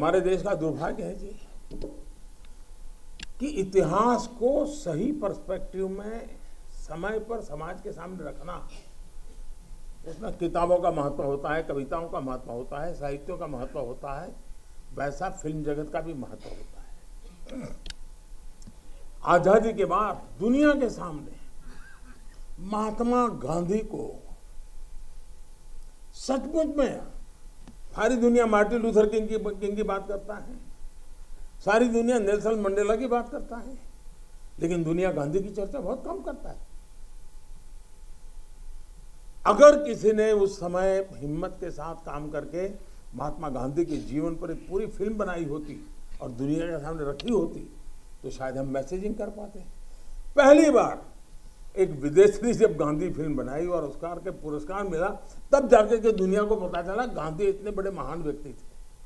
हमारे देश का दुर्भाग्य है जी कि इतिहास को सही पर्सपेक्टिव में समय पर समाज के सामने रखना, उसमें किताबों का महत्व होता है, कविताओं का महत्व होता है, साहित्यों का महत्व होता है, वैसा फिल्म जगत का भी महत्व होता है। आजादी के बाद दुनिया के सामने महात्मा गांधी को सचमुच में सारी दुनिया मार्टिन लूथर किंग की बात करता है, सारी दुनिया नेल्सन मंडेला की बात करता है, लेकिन दुनिया गांधी की चर्चा बहुत कम करता है। अगर किसी ने उस समय हिम्मत के साथ काम करके महात्मा गांधी के जीवन पर एक पूरी फिल्म बनाई होती और दुनिया के सामने रखी होती तो शायद हम मैसेजिंग कर पाते। पहली बार एक विदेशी जब गांधी फिल्म बनाई और ऑस्कर के पुरस्कार मिला, तब जाके के दुनिया को पता चला गांधी इतने बड़े महान व्यक्ति थे।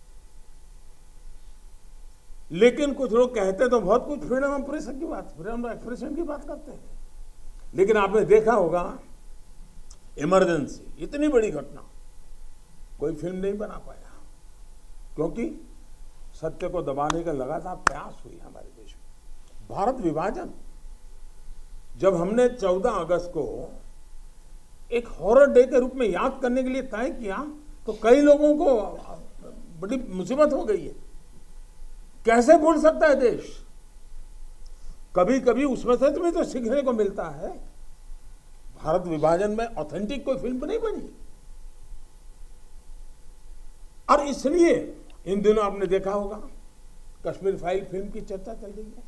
लेकिन कुछ लोग कहते तो बहुत कुछ फ्रीडम ऑफ प्रेस की बात, फ्रीडम ऑफ एक्सप्रेशन की बात करते हैं, लेकिन आपने देखा होगा इमरजेंसी, इतनी बड़ी घटना, कोई फिल्म नहीं बना पाया, क्योंकि सत्य को दबाने का लगातार प्रयास हुई हमारे देश में। भारत विभाजन, जब हमने 14 अगस्त को एक हॉरर डे के रूप में याद करने के लिए तय किया तो कई लोगों को बड़ी मुसीबत हो गई है। कैसे भूल सकता है देश? कभी कभी उसमें से भी तो सीखने को मिलता है। भारत विभाजन में ऑथेंटिक कोई फिल्म नहीं बनी, और इसलिए इन दिनों आपने देखा होगा कश्मीर फाइल फिल्म की चर्चा चल रही है।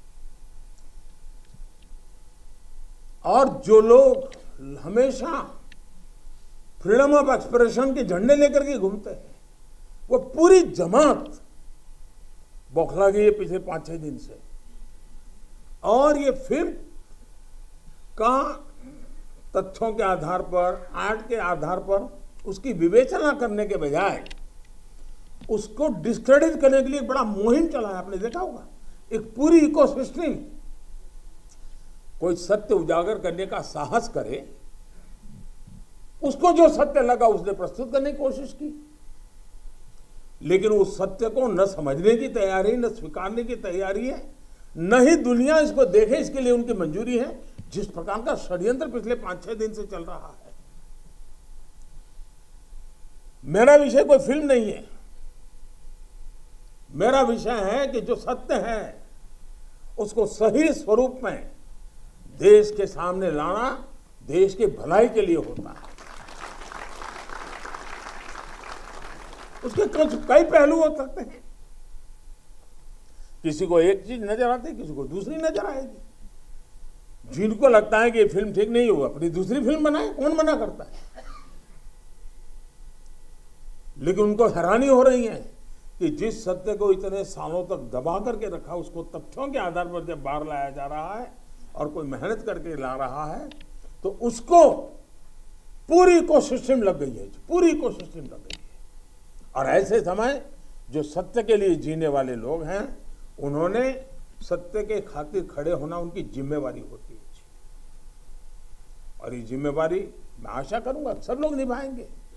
और जो लोग हमेशा फ्रीडम ऑफ एक्सप्रेशन के झंडे लेकर के घूमते हैं, वो पूरी जमात बौखला गई है पिछले 5-6 दिन से। और ये फिल्म का तथ्यों के आधार पर, आर्ट के आधार पर उसकी विवेचना करने के बजाय उसको डिस्क्रेडिट करने के लिए बड़ा मुहिम चला है। आपने देखा होगा एक पूरी इकोसिस्टम, कोई सत्य उजागर करने का साहस करे, उसको जो सत्य लगा उसने प्रस्तुत करने की कोशिश की, लेकिन उस सत्य को न समझने की तैयारी, न स्वीकारने की तैयारी है, न ही दुनिया इसको देखे इसके लिए उनकी मंजूरी है। जिस प्रकार का षड्यंत्र पिछले 5-6 दिन से चल रहा है। मेरा विषय कोई फिल्म नहीं है, मेरा विषय है कि जो सत्य है उसको सही स्वरूप में देश के सामने लाना देश की भलाई के लिए होता है। उसके कई पहलू हो सकते हैं, किसी को एक चीज नजर आती है, किसी को दूसरी नजर आएगी। जिनको लगता है कि ये फिल्म ठीक नहीं होगा अपनी दूसरी फिल्म बनाए, कौन मना करता है? लेकिन उनको हैरानी हो रही है कि जिस सत्य को इतने सालों तक दबा करके रखा, उसको तथ्यों के आधार पर जब बाहर लाया जा रहा है और कोई मेहनत करके ला रहा है तो उसको पूरी इकोसिस्टम लग गई है, पूरी इकोसिस्टम लग गई है। और ऐसे समय जो सत्य के लिए जीने वाले लोग हैं, उन्होंने सत्य के खातिर खड़े होना उनकी जिम्मेवारी होती है। और ये जिम्मेवारी मैं आशा करूंगा सब लोग निभाएंगे।